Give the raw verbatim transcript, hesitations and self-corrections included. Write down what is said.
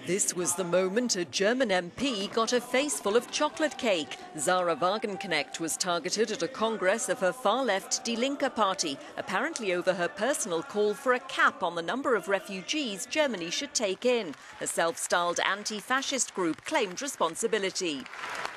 This was the moment a German M P got a face full of chocolate cake. Sahra Wagenknecht was targeted at a congress of her far-left Die Linke Party, apparently over her personal call for a cap on the number of refugees Germany should take in. A self-styled anti-fascist group claimed responsibility.